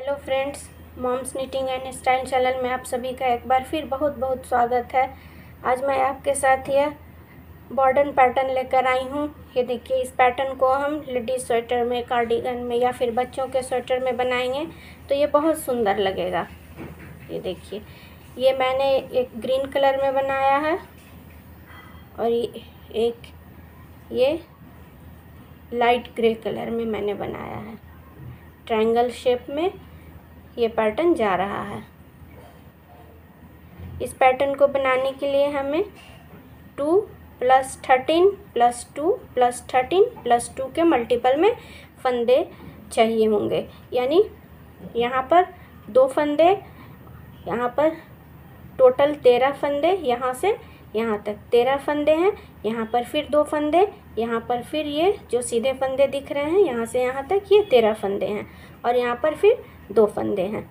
Hello friends, moms knitting and style channel में आप सभी का एक बार फिर बहुत बहुत स्वागत है। आज मैं आपके साथ यह मॉडर्न पैटर्न लेकर आई हूँ। ये देखिए, इस पैटर्न को हम लेडीज स्वेटर में, कार्डिगन में या फिर बच्चों के स्वेटर में बनाएंगे तो ये बहुत सुंदर लगेगा। ये देखिए, ये मैंने एक ग्रीन कलर में बनाया है और ये लाइट ग्रे कलर में मैंने बनाया है। ट्रायंगल शेप में ये पैटर्न जा रहा है। इस पैटर्न को बनाने के लिए हमें 2 + 13 + 2 + 13 + 2 के मल्टीपल में फंदे चाहिए होंगे। यानी यहाँ पर 2 फंदे, यहाँ पर टोटल 13 फंदे, यहाँ से यहाँ तक 13 फंदे हैं। यहाँ पर फिर 2 फंदे, यहाँ पर फिर ये जो सीधे फंदे दिख रहे हैं यहाँ से यहाँ तक ये 13 फंदे हैं और यहाँ पर फिर 2 फंदे हैं।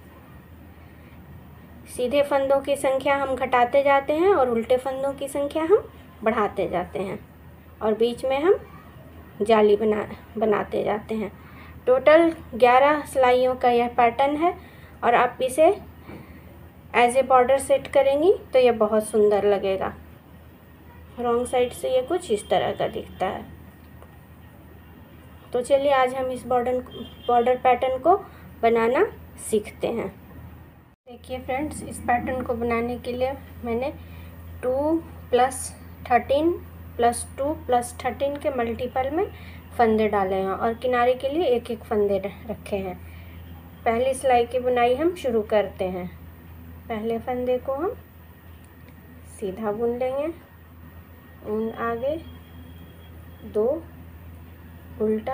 सीधे फंदों की संख्या हम घटाते जाते हैं और उल्टे फंदों की संख्या हम बढ़ाते जाते हैं और बीच में हम जाली बनाते जाते हैं। टोटल 11 सिलाइयों का यह पैटर्न है और आप इसे एज ए बॉर्डर सेट करेंगी तो यह बहुत सुंदर लगेगा। रॉन्ग साइड से ये कुछ इस तरह का दिखता है। तो चलिए आज हम इस बॉर्डर पैटर्न को बनाना सीखते हैं। देखिए फ्रेंड्स, इस पैटर्न को बनाने के लिए मैंने 2 + 13 + 2 + 13 के मल्टीपल में फंदे डाले हैं और किनारे के लिए एक एक फंदे रखे हैं। पहली सिलाई की बुनाई हम शुरू करते हैं। पहले फंदे को हम सीधा बुन लेंगे, ऊन आगे, 2 उल्टा,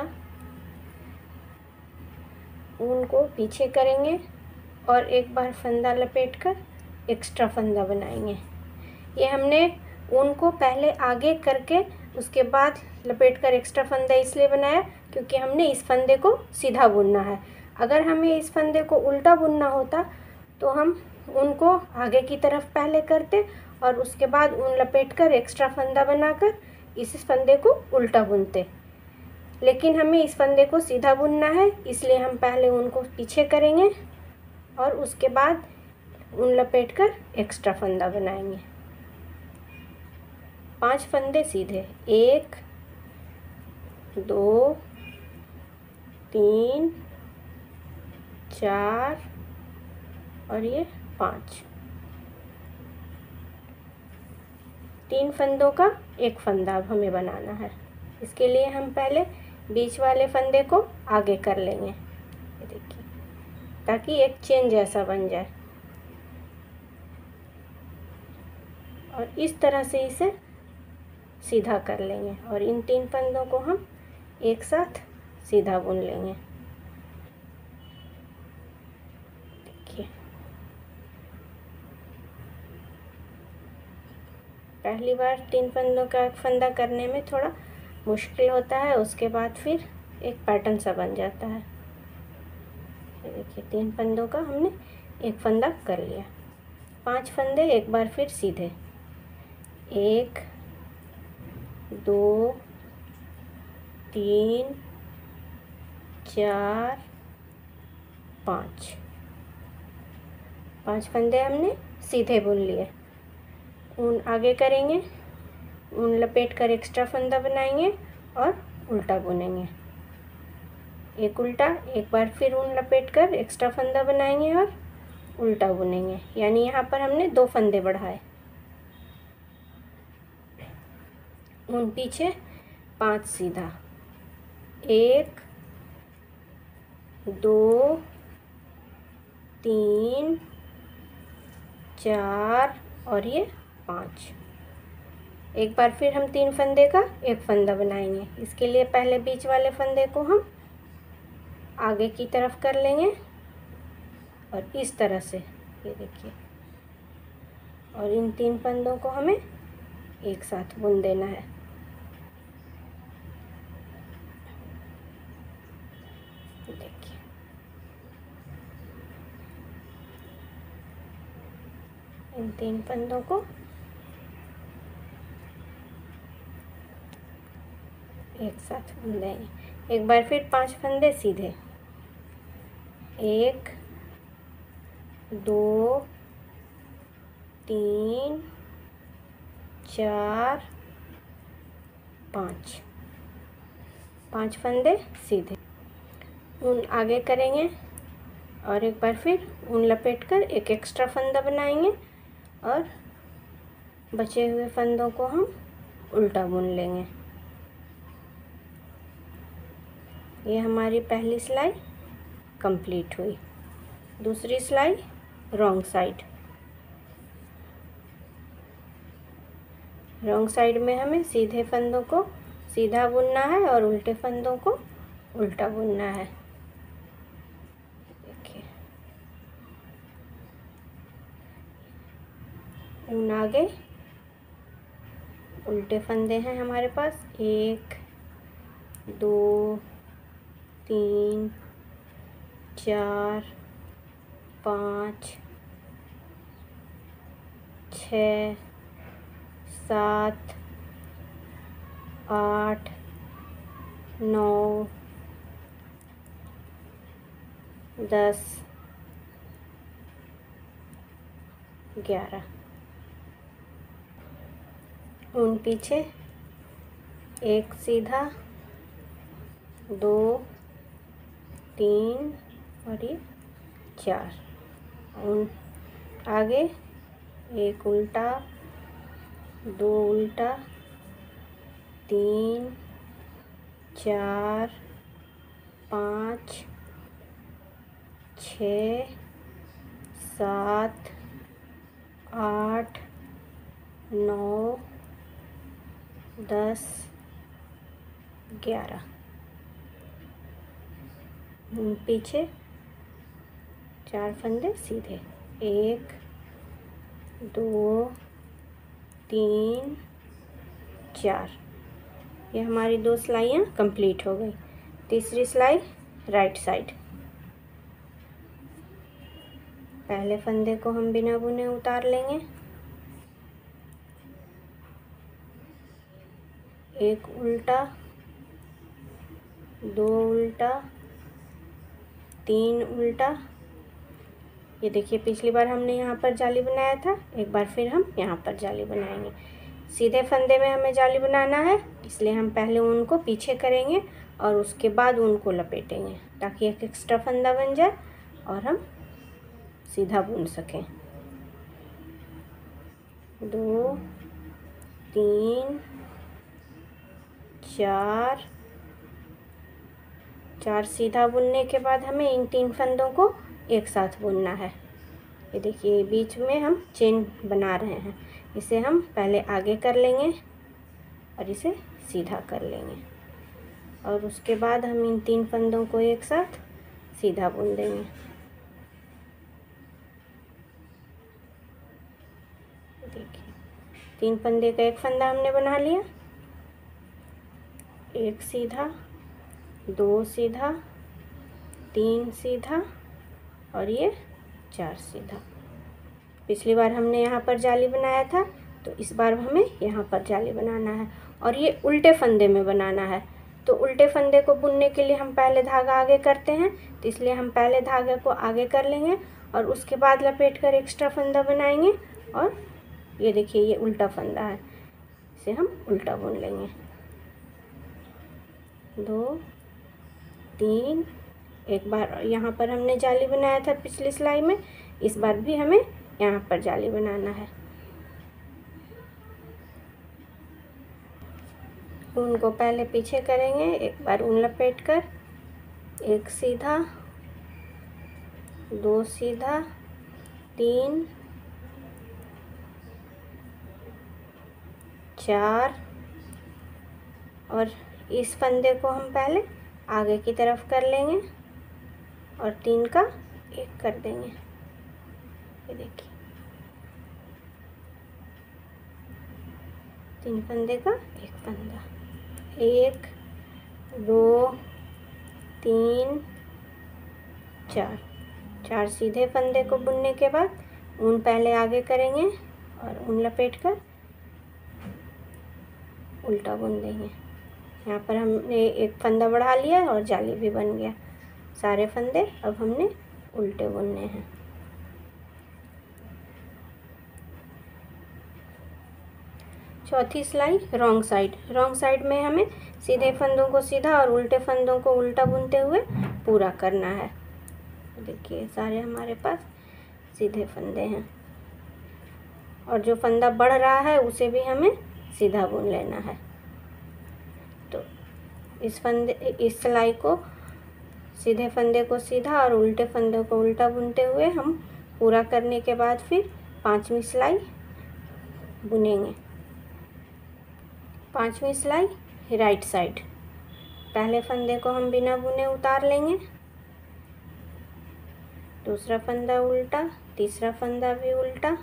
ऊन को पीछे करेंगे और एक बार फंदा लपेटकर एक्स्ट्रा फंदा बनाएंगे। ये हमने ऊन को पहले आगे करके उसके बाद लपेटकर एक्स्ट्रा फंदा इसलिए बनाया क्योंकि हमने इस फंदे को सीधा बुनना है। अगर हमें इस फंदे को उल्टा बुनना होता तो हम ऊन को आगे की तरफ पहले करते और उसके बाद ऊन लपेटकर एक्स्ट्रा फंदा बनाकर इस फंदे को उल्टा बुनते। लेकिन हमें इस फंदे को सीधा बुनना है, इसलिए हम पहले ऊन को पीछे करेंगे और उसके बाद ऊन लपेटकर एक्स्ट्रा फंदा बनाएंगे। 5 फंदे सीधे, 1 2 3 4 और ये 5। 3 फंदों का एक फंदा अब हमें बनाना है। इसके लिए हम पहले बीच वाले फंदे को आगे कर लेंगे, ये देखिए, ताकि एक चेन जैसा बन जाए और इस तरह से इसे सीधा कर लेंगे और इन 3 फंदों को हम एक साथ सीधा बुन लेंगे। देखिए, पहली बार 3 फंदों का फंदा करने में थोड़ा मुश्किल होता है, उसके बाद फिर एक पैटर्न सा बन जाता है। देखिए, 3 फंदों का हमने एक फंदा कर लिया। 5 फंदे एक बार फिर सीधे, 1 2 3 4 5। 5 फंदे हमने सीधे बुन लिए। ऊन आगे करेंगे, ऊन लपेट कर एक्स्ट्रा फंदा बनाएंगे और उल्टा बुनेंगे। एक उल्टा, एक बार फिर ऊन लपेट कर एक्स्ट्रा फंदा बनाएंगे और उल्टा बुनेंगे। यानी यहाँ पर हमने 2 फंदे बढ़ाए। ऊन पीछे, 5 सीधा, 1 2 3 4 और ये 5। एक बार फिर हम 3 फंदे का एक फंदा बनाएंगे। इसके लिए पहले बीच वाले फंदे को हम आगे की तरफ कर लेंगे और इस तरह से, ये देखिए, और इन 3 फंदों को हमें एक साथ बुन देना है। देखिए, इन 3 फंदों को एक साथ बुन देंगे। एक बार फिर 5 फंदे सीधे, 1 2 3 4 5 5 फंदे सीधे। ऊन आगे करेंगे और एक बार फिर ऊन लपेटकर एक एक्स्ट्रा फंदा बनाएंगे और बचे हुए फंदों को हम उल्टा बुन लेंगे। ये हमारी पहली सिलाई कंप्लीट हुई। दूसरी सिलाई रॉन्ग साइड। रॉन्ग साइड में हमें सीधे फंदों को सीधा बुनना है और उल्टे फंदों को उल्टा बुनना है। देखिए, ऊन आगे, उल्टे फंदे हैं हमारे पास 1 2 3 4 5 6 7 8 9 10 11। ऊन पीछे, एक सीधा, 2 3 और ये 4। ऊन आगे, एक उल्टा, 2 उल्टा, 3 4 5 6 7 8 9 10 11। पीछे 4 फंदे सीधे, 1 2 3 4। ये हमारी 2 सिलाइयाँ कंप्लीट हो गई। तीसरी सिलाई राइट साइड। पहले फंदे को हम बिना बुने उतार लेंगे। एक उल्टा, 2 उल्टा, 3 उल्टा। ये देखिए, पिछली बार हमने यहाँ पर जाली बनाया था, एक बार फिर हम यहाँ पर जाली बनाएंगे। सीधे फंदे में हमें जाली बनाना है, इसलिए हम पहले ऊन को पीछे करेंगे और उसके बाद ऊन को लपेटेंगे ताकि एक एक्स्ट्रा फंदा बन जाए और हम सीधा बुन सकें। 2 3 4 सीधा बुनने के बाद हमें इन 3 फंदों को एक साथ बुनना है। ये देखिए, बीच में हम चेन बना रहे हैं, इसे हम पहले आगे कर लेंगे और इसे सीधा कर लेंगे और उसके बाद हम इन 3 फंदों को एक साथ सीधा बुन देंगे। देखिए, 3 फंदे का एक फंदा हमने बना लिया। एक सीधा, 2 सीधा, 3 सीधा और ये 4 सीधा। पिछली बार हमने यहाँ पर जाली बनाया था, तो इस बार हमें यहाँ पर जाली बनाना है और ये उल्टे फंदे में बनाना है। तो उल्टे फंदे को बुनने के लिए हम पहले धागा आगे करते हैं, तो इसलिए हम पहले धागे को आगे कर लेंगे और उसके बाद लपेट कर एक्स्ट्रा फंदा बनाएंगे। और ये देखिए, ये उल्टा फंदा है, इसे हम उल्टा बुन लेंगे। 2 3, एक बार यहाँ पर हमने जाली बनाया था पिछली सिलाई में, इस बार भी हमें यहाँ पर जाली बनाना है। ऊन को पहले पीछे करेंगे, एक बार ऊन लपेट कर, एक सीधा, 2 सीधा, 3 4 और इस फंदे को हम पहले आगे की तरफ कर लेंगे और 3 का 1 कर देंगे। ये देखिए, 3 फंदे का 1 फंदा, 1 2 3 4 सीधे फंदे को बुनने के बाद ऊन पहले आगे करेंगे और ऊन लपेट कर उल्टा बुन देंगे। यहाँ पर हमने एक फंदा बढ़ा लिया और जाली भी बन गया। सारे फंदे अब हमने उल्टे बुनने हैं। चौथी सिलाई रॉन्ग साइड में हमें सीधे फंदों को सीधा और उल्टे फंदों को उल्टा बुनते हुए पूरा करना है। देखिए सारे हमारे पास सीधे फंदे हैं और जो फंदा बढ़ रहा है उसे भी हमें सीधा बुन लेना है। तो इस सिलाई को सीधे फंदे को सीधा और उल्टे फंदे को उल्टा बुनते हुए हम पूरा करने के बाद फिर 5वीं सिलाई बुनेंगे। 5वीं सिलाई राइट साइड। पहले फंदे को हम बिना बुने उतार लेंगे, दूसरा फंदा उल्टा, तीसरा फंदा भी उल्टा।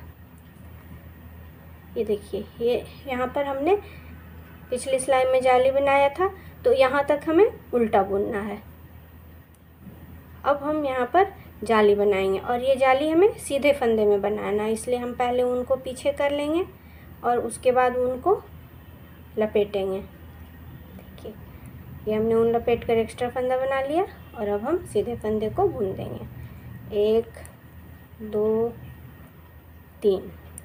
ये देखिए, ये यहाँ पर हमने पिछली सिलाई में जाली बनाया था तो यहाँ तक हमें उल्टा बुनना है। अब हम यहाँ पर जाली बनाएंगे और ये जाली हमें सीधे फंदे में बनाना है, इसलिए हम पहले ऊन को पीछे कर लेंगे और उसके बाद ऊन को लपेटेंगे। देखिए, ये हमने ऊन लपेट कर एक्स्ट्रा फंदा बना लिया और अब हम सीधे फंदे को बुन देंगे। 1 2 3।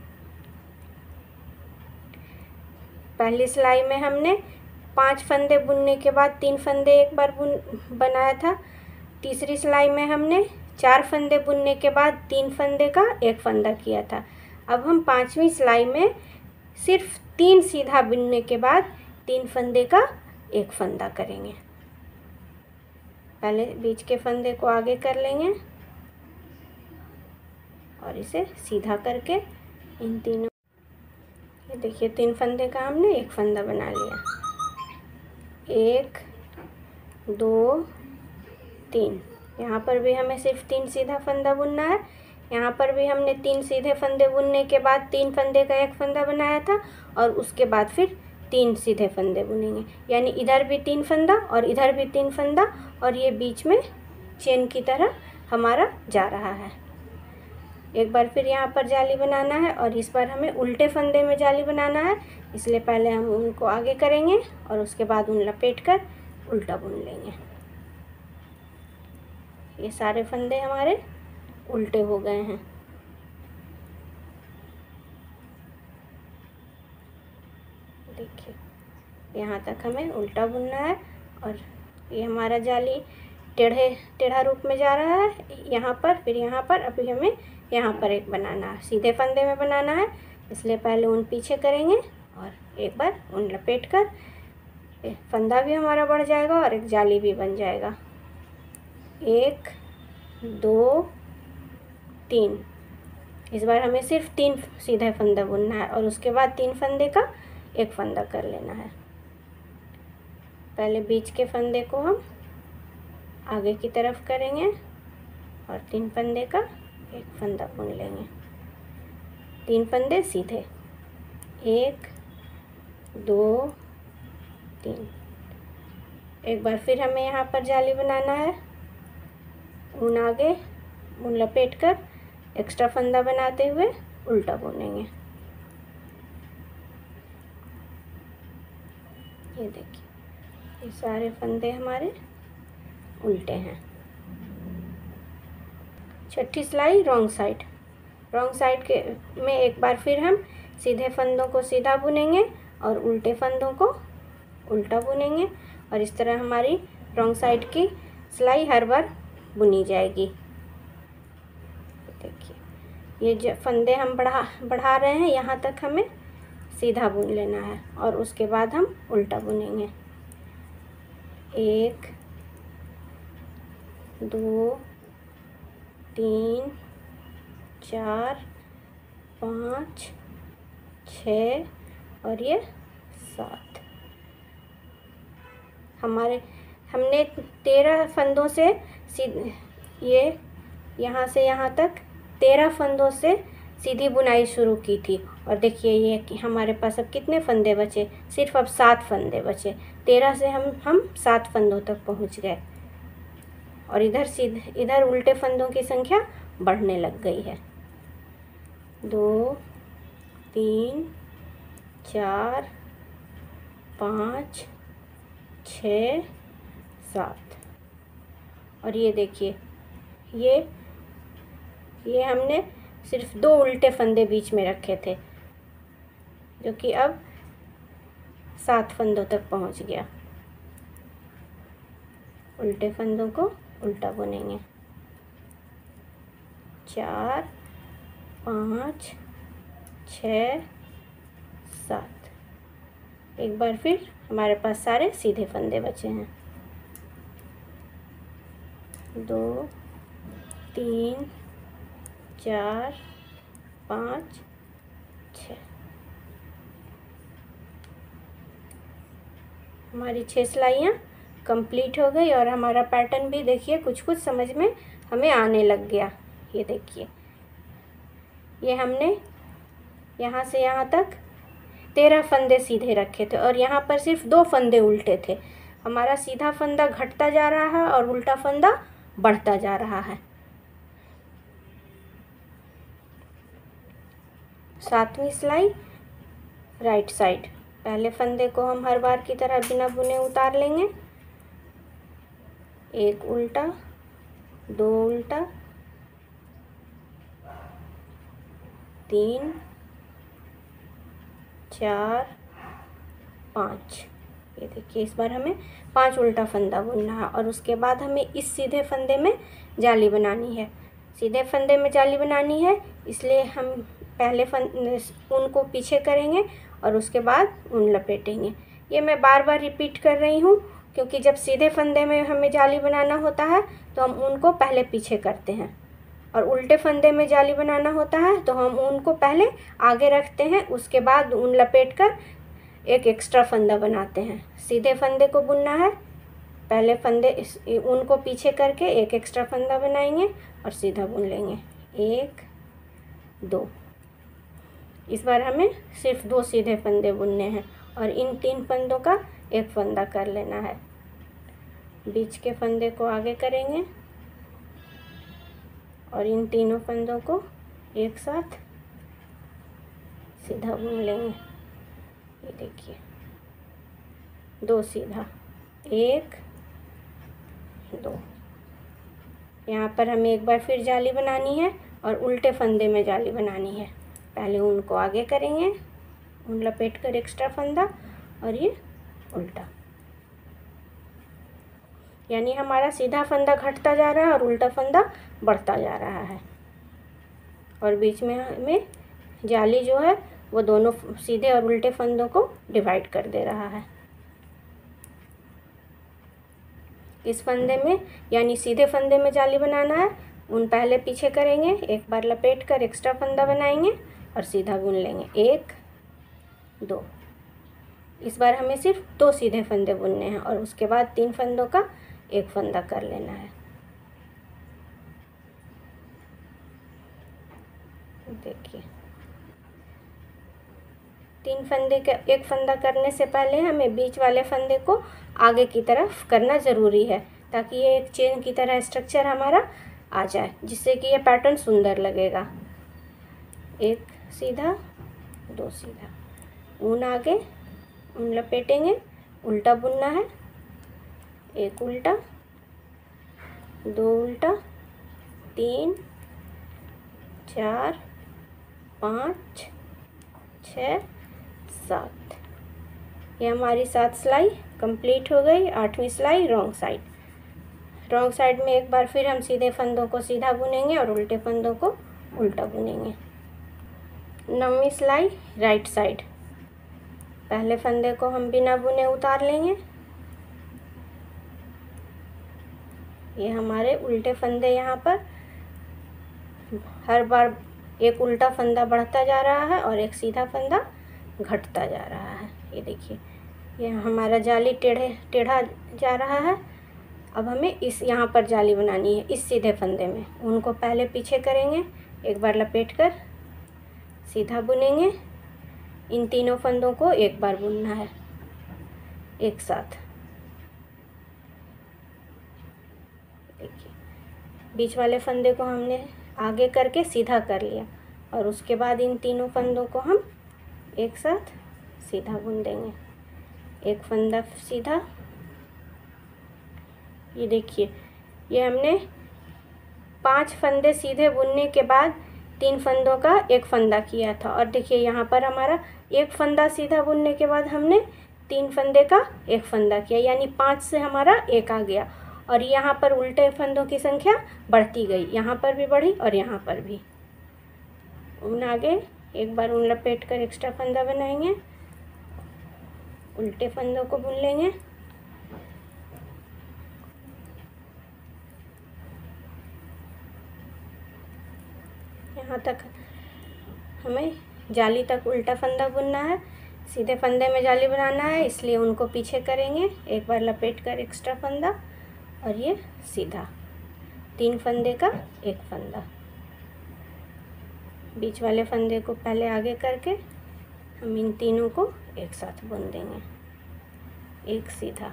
पहली सिलाई में हमने 5 फंदे बुनने के बाद 3 फंदे एक बार बनाया था। तीसरी सिलाई में हमने 4 फंदे बुनने के बाद 3 फंदे का एक फंदा किया था। अब हम 5वीं सिलाई में सिर्फ 3 सीधा बुनने के बाद 3 फंदे का एक फंदा करेंगे। पहले बीच के फंदे को आगे कर लेंगे और इसे सीधा करके इन तीनों, ये देखिए 3 फंदे का हमने एक फंदा बना लिया। 1 2 3। यहाँ पर भी हमें सिर्फ 3 सीधा फंदा बुनना है। यहाँ पर भी हमने 3 सीधे फंदे बुनने के बाद 3 फंदे का एक फंदा बनाया था और उसके बाद फिर 3 सीधे फंदे बुनेंगे, यानी इधर भी 3 फंदा और इधर भी 3 फंदा और ये बीच में चेन की तरह हमारा जा रहा है। एक बार फिर यहाँ पर जाली बनाना है और इस बार हमें उल्टे फंदे में जाली बनाना है, इसलिए पहले हम उनको आगे करेंगे और उसके बाद ऊन लपेट कर उल्टा बुन लेंगे। ये सारे फंदे हमारे उल्टे हो गए हैं। देखिए, यहाँ तक हमें उल्टा बुनना है और ये हमारा जाली टेढ़ा रूप में जा रहा है। यहाँ पर फिर यहाँ पर, अभी हमें यहाँ पर एक बनाना है, सीधे फंदे में बनाना है, इसलिए पहले ऊन पीछे करेंगे और एक बार ऊन लपेट कर फंदा भी हमारा बढ़ जाएगा और एक जाली भी बन जाएगा। 1 2 3। इस बार हमें सिर्फ 3 सीधे फंदा बुनना है और उसके बाद 3 फंदे का एक फंदा कर लेना है। पहले बीच के फंदे को हम आगे की तरफ करेंगे और 3 फंदे का एक फंदा बुन लेंगे। 3 फंदे सीधे, 1 2 3। एक बार फिर हमें यहाँ पर जाली बनाना है। ऊन आगे, ऊन लपेट कर एक्स्ट्रा फंदा बनाते हुए उल्टा बुनेंगे। ये देखिए, ये सारे फंदे हमारे उल्टे हैं। छठी सिलाई रॉन्ग साइड के में एक बार फिर हम सीधे फंदों को सीधा बुनेंगे और उल्टे फंदों को उल्टा बुनेंगे और इस तरह हमारी रॉन्ग साइड की सिलाई हर बार बुनी जाएगी। देखिए, ये जो फंदे हम बढ़ा रहे हैं यहाँ तक हमें सीधा बुन लेना है और उसके बाद हम उल्टा बुनेंगे। 1 2 3 4 5 6 और ये 7। हमने 13 फंदों से ये यहाँ से यहाँ तक 13 फंदों से सीधी बुनाई शुरू की थी और देखिए ये कि हमारे पास अब कितने फंदे बचे, सिर्फ अब 7 फंदे बचे। 13 से हम 7 फंदों तक पहुँच गए और इधर उल्टे फंदों की संख्या बढ़ने लग गई है। 2 3 4 5 6 7 और ये देखिए, ये हमने सिर्फ 2 उल्टे फंदे बीच में रखे थे, जो कि अब 7 फंदों तक पहुंच गया। उल्टे फंदों को उल्टा बुनेंगे। 4 5 6 7। एक बार फिर हमारे पास सारे सीधे फंदे बचे हैं। 2 3 4 5 6। हमारी 6 सिलाइयाँ कंप्लीट हो गई और हमारा पैटर्न भी देखिए कुछ कुछ समझ में हमें आने लग गया। ये देखिए, ये हमने यहाँ से यहाँ तक 13 फंदे सीधे रखे थे और यहाँ पर सिर्फ 2 फंदे उल्टे थे। हमारा सीधा फंदा घटता जा रहा है और उल्टा फंदा बढ़ता जा रहा है। 7वीं सिलाई राइट साइड। पहले फंदे को हम हर बार की तरह बिना बुने उतार लेंगे। 1 उल्टा, 2 उल्टा, 3 4 5। ये देखिए, इस बार हमें 5 उल्टा फंदा बुनना है और उसके बाद हमें इस सीधे फंदे में जाली बनानी है। सीधे फंदे में जाली बनानी है, इसलिए हम पहले ऊन को पीछे करेंगे और उसके बाद ऊन लपेटेंगे। ये मैं बार बार रिपीट कर रही हूँ क्योंकि जब सीधे फंदे में हमें जाली बनाना होता है तो हम ऊन को पहले पीछे करते हैं और उल्टे फंदे में जाली बनाना होता है तो हम ऊन को पहले आगे रखते हैं, उसके बाद ऊन लपेटकर एक एक्स्ट्रा फंदा बनाते हैं। सीधे फंदे को बुनना है, पहले फंदे ऊन को पीछे करके एक एक्स्ट्रा फंदा बनाएंगे और सीधा बुन लेंगे। 1 2। इस बार हमें सिर्फ 2 सीधे फंदे बुनने हैं और इन 3 फंदों का एक फंदा कर लेना है। बीच के फंदे को आगे करेंगे और इन तीनों फंदों को एक साथ सीधा बुन लेंगे। ये देखिए, 2 सीधा, 1 2। यहाँ पर हमें एक बार फिर जाली बनानी है और उल्टे फंदे में जाली बनानी है। पहले ऊन को आगे करेंगे, ऊन लपेट कर एक्स्ट्रा फंदा और ये उल्टा, यानी हमारा सीधा फंदा घटता जा रहा है और उल्टा फंदा बढ़ता जा रहा है और बीच में हमें जाली जो है वो दोनों सीधे और उल्टे फंदों को डिवाइड कर दे रहा है। इस फंदे में यानी सीधे फंदे में जाली बनाना है, ऊन पहले पीछे करेंगे, एक बार लपेट कर एक्स्ट्रा फंदा बनाएंगे और सीधा बुन लेंगे। 1 2। इस बार हमें सिर्फ 2 सीधे फंदे बुनने हैं और उसके बाद 3 फंदों का एक फंदा कर लेना है। देखिए, 3 फंदे का एक फंदा करने से पहले हमें बीच वाले फंदे को आगे की तरफ करना ज़रूरी है ताकि ये एक चेन की तरह स्ट्रक्चर हमारा आ जाए, जिससे कि ये पैटर्न सुंदर लगेगा। 1 सीधा, 2 सीधा, ऊन आगे, ऊन लपेटेंगे, उल्टा बुनना है। 1 उल्टा, 2 उल्टा, 3 4 5 6 7। ये हमारी 7 सिलाई कंप्लीट हो गई। 8वीं सिलाई रॉन्ग साइड। रॉन्ग साइड में एक बार फिर हम सीधे फंदों को सीधा बुनेंगे और उल्टे फंदों को उल्टा बुनेंगे। 9वीं सिलाई राइट साइड। पहले फंदे को हम बिना बुने उतार लेंगे। ये हमारे उल्टे फंदे यहाँ पर हर बार एक उल्टा फंदा बढ़ता जा रहा है और एक सीधा फंदा घटता जा रहा है। ये देखिए, ये हमारा जाली टेढ़ा जा रहा है। अब हमें इस यहाँ पर जाली बनानी है, इस सीधे फंदे में। उनको पहले पीछे करेंगे, एक बार लपेटकर सीधा बुनेंगे। इन तीनों फंदों को एक बार बुनना है एक साथ। देखिए, बीच वाले फंदे को हमने आगे करके सीधा कर लिया और उसके बाद इन तीनों फंदों को हम एक साथ सीधा बुन देंगे। एक फंदा सीधा। ये देखिए, ये हमने 5 फंदे सीधे बुनने के बाद 3 फंदों का एक फंदा किया था और देखिए यहाँ पर हमारा एक फंदा सीधा बुनने के बाद हमने 3 फंदे का एक फंदा किया, यानी 5 से हमारा एक आ गया। और यहाँ पर उल्टे फंदों की संख्या बढ़ती गई, यहाँ पर भी बढ़ी और यहाँ पर भी। ऊन आगे, एक बार ऊन लपेट कर एक्स्ट्रा फंदा बनाएंगे, उल्टे फंदों को बुन लेंगे। यहाँ तक हमें जाली तक उल्टा फंदा बुनना है, सीधे फंदे में जाली बनाना है, इसलिए उनको पीछे करेंगे। एक बार लपेट कर एक्स्ट्रा फंदा और ये सीधा 3 फंदे का एक फंदा। बीच वाले फंदे को पहले आगे करके हम इन तीनों को एक साथ बुन देंगे, एक सीधा।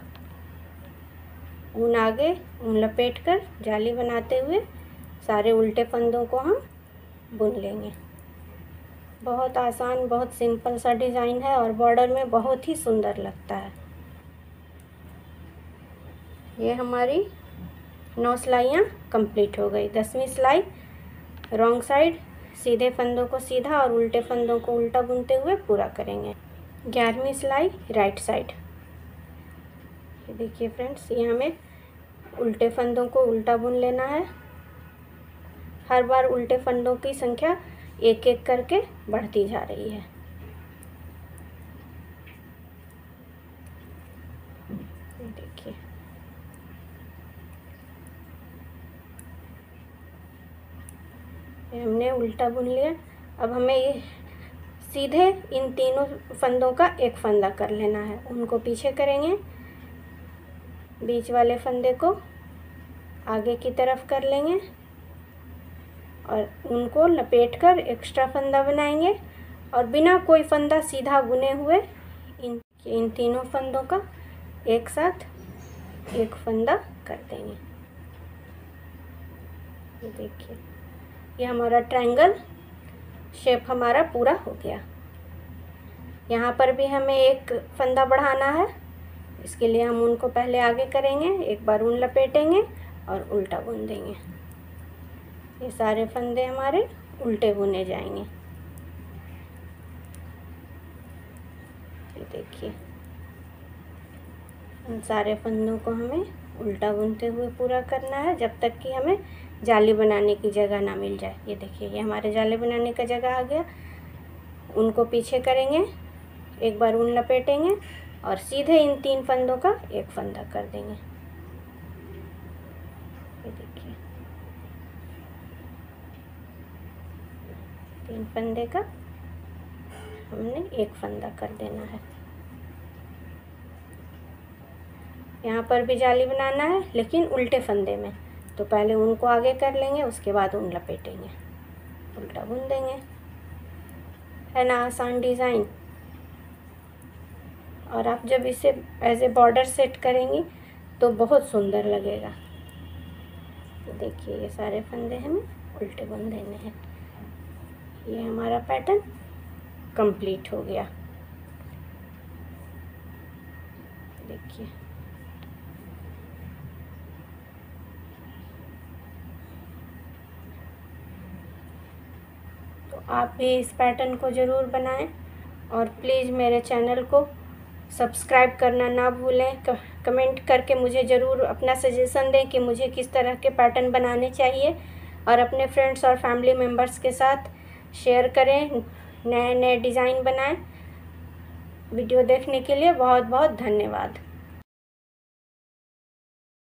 ऊन आगे, ऊन लपेट कर जाली बनाते हुए सारे उल्टे फंदों को हम बुन लेंगे। बहुत आसान, बहुत सिंपल सा डिज़ाइन है और बॉर्डर में बहुत ही सुंदर लगता है। ये हमारी 9 सिलाइयाँ कंप्लीट हो गई। 10वीं सिलाई रॉन्ग साइड, सीधे फंदों को सीधा और उल्टे फंदों को उल्टा बुनते हुए पूरा करेंगे। 11वीं सिलाई राइट साइड। ये देखिए फ्रेंड्स, ये हमें उल्टे फंदों को उल्टा बुन लेना है। हर बार उल्टे फंदों की संख्या एक एक करके बढ़ती जा रही है। देखिए, हमने उल्टा बुन लिया। अब हमें ये सीधे इन तीनों फंदों का एक फंदा कर लेना है। उनको पीछे करेंगे, बीच वाले फंदे को आगे की तरफ कर लेंगे और उनको लपेट कर एक्स्ट्रा फंदा बनाएंगे और बिना कोई फंदा सीधा बुने हुए इन तीनों फंदों का एक साथ एक फंदा कर देंगे। ये देखिए, ये हमारा ट्रायंगल शेप हमारा पूरा हो गया। यहाँ पर भी हमें एक फंदा बढ़ाना है, इसके लिए हम उनको पहले आगे करेंगे, एक बार ऊन लपेटेंगे और उल्टा बुन देंगे। ये सारे फंदे हमारे उल्टे बुने जाएंगे। ये देखिए, इन सारे फंदों को हमें उल्टा बुनते हुए पूरा करना है जब तक कि हमें जाली बनाने की जगह ना मिल जाए। ये देखिए, ये हमारे जाली बनाने का जगह आ गया। उनको पीछे करेंगे, एक बार ऊन लपेटेंगे और सीधे इन 3 फंदों का एक फंदा कर देंगे। ये देखिए, 3 फंदे का हमने एक फंदा कर देना है। यहाँ पर भी जाली बनाना है लेकिन उल्टे फंदे में, तो पहले उनको आगे कर लेंगे, उसके बाद ऊन लपेटेंगे, उल्टा बुन देंगे। है ना आसान डिज़ाइन। और आप जब इसे एज ए बॉर्डर सेट करेंगी तो बहुत सुंदर लगेगा। तो देखिए, ये सारे फंदे हमें उल्टे बुन देने हैं। ये हमारा पैटर्न कंप्लीट हो गया। देखिए, तो आप भी इस पैटर्न को ज़रूर बनाएं और प्लीज़ मेरे चैनल को सब्सक्राइब करना ना भूलें। कमेंट करके मुझे ज़रूर अपना सजेशन दें कि मुझे किस तरह के पैटर्न बनाने चाहिए और अपने फ्रेंड्स और फैमिली मेम्बर्स के साथ शेयर करें, नए नए डिज़ाइन बनाएं। वीडियो देखने के लिए बहुत बहुत धन्यवाद।